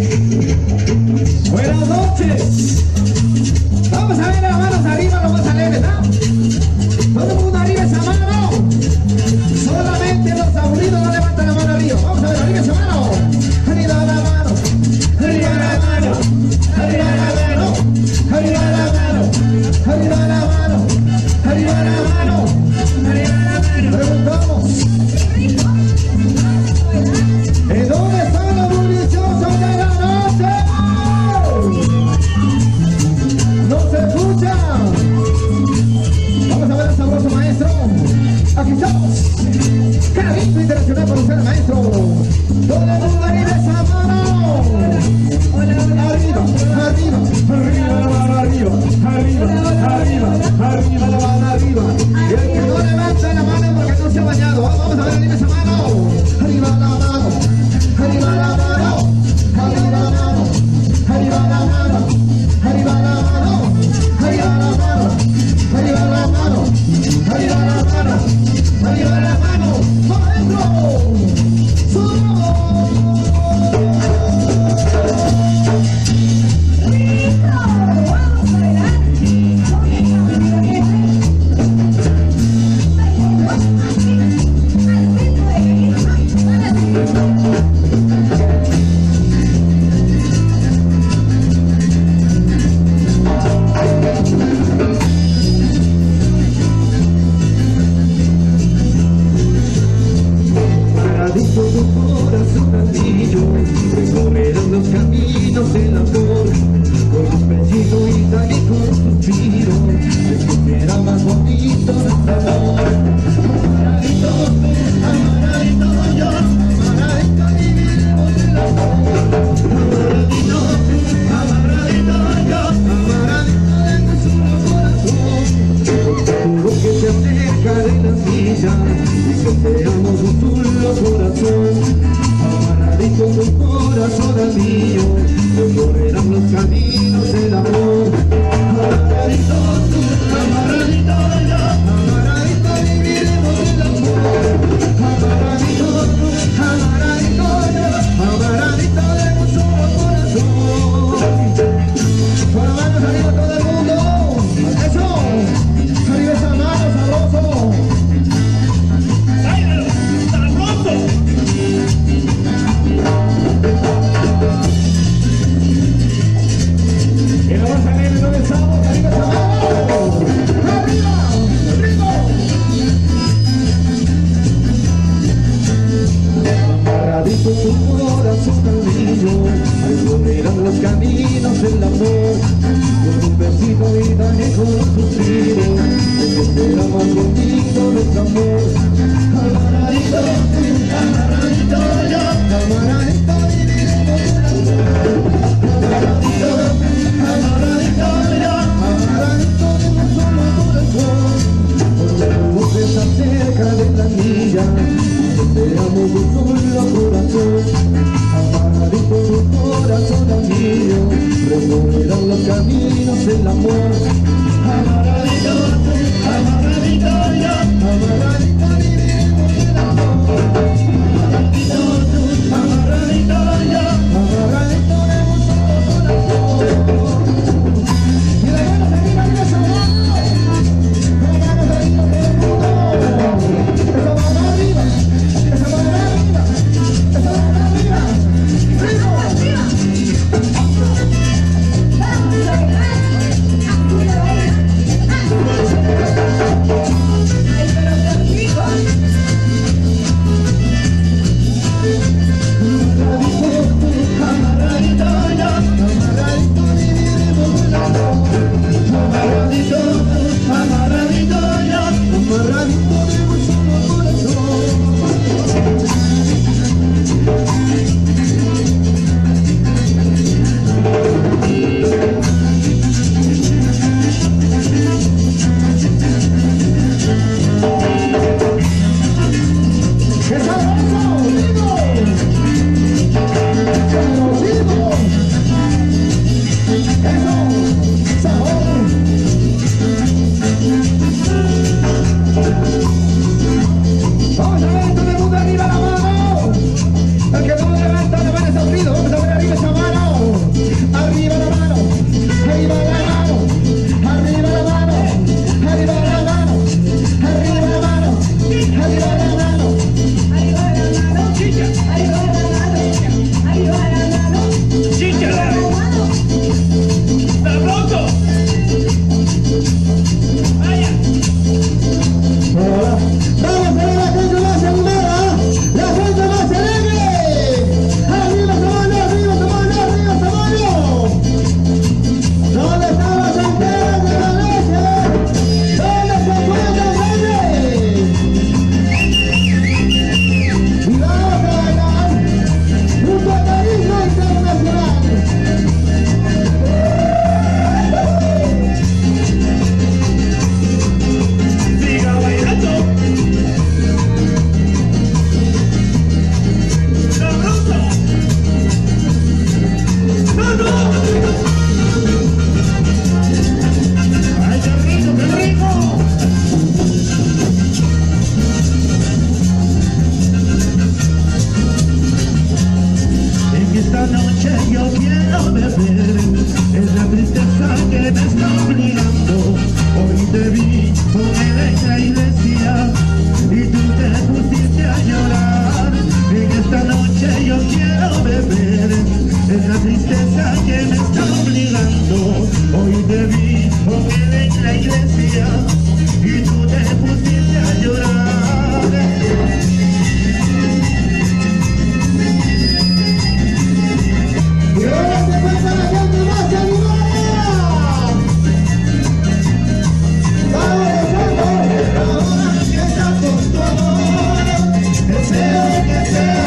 Buenas noches. Vamos a ver las manos arriba, lo más alegre, ¿no? Todo el mundo arriba esa mano. Solamente los aburridos no levantan la mano arriba. Vamos a ver, arriba esa mano. Arriba la mano. Arriba la mano. Arriba la mano. Arriba la mano. Arriba la mano. Arriba la mano. Arriba la mano. Preguntamos. ¿En dónde están los bulliciosos de la noche? No se escuchan. Vamos a ver al sabroso maestro. Aquí estamos. Carito internacional para usted, maestro. Todo el mundo arriba esa mano. Arriba, arriba, arriba la mano, arriba, arriba, arriba, arriba la mano, arriba. Y el que no levanta la mano porque no se ha bañado. Vamos a ver arriba esa mano. Arriba la mano, arriba la mano, arriba la mano, arriba la mano, arriba la mano, arriba la mano, arriba la mano, arriba la mano, arriba la mano, maestro, subamos. Recorrerán los caminos del amor, con un besito y también con un suspiro, descubrirá más bonito nuestro amor. Amaradito, amaradito yo, amaradito viviremos el amor. Amaradito, amaradito yo, amaradito de nuestro corazón. Todo que se acerca de las villas y que seamos un solo corazón. Amaradito tu corazón al mío, recorrerán los caminos del amor. Amaradito tú, amaradito yo, amaradito viviremos el amor. Amaradito tú, amaradito yo, amaradito de un solo corazón. Con las manos arriba todo el mundo. Eso, arriba esa mano, sabroso. ¡Báilalo, sabroso! Y lo vas a ver en donde estamos, arriba esa mano. ¡Arriba! ¡Arriba! Amaradito tu corazón al mío, recorrerán los caminos del amor, con un besito y también con un suspiro, que será más bonito nuestro amor. Amaradito, amaradito yo, amaradito viviremos el amor. Amaradito, amaradito yo, amaradito de un solo corazón. Porque tu voz está cerca de la mía, seamos un solo corazón. Amaradito tu corazón al mío, recorrerán los caminos del amor. Amaradito, amaradito yo, amaradito viviremos el amor. Amaradito tú, amaradito yo, amaradito de un solo corazón. Y las manos arriba, arriba esa mano. Las manos arriba todo el mundo. Esa mano arriba, esa mano arriba, esa mano arriba. ¡Arriba! arriba esa mano. yo quiero beber, es la tristeza que me está obligando. Hoy te vi en la iglesia y tú te pusiste a llorar. Y ahora se cuenta la gente más animada. Vamos, ahora que estás con tu amor, deseo que sea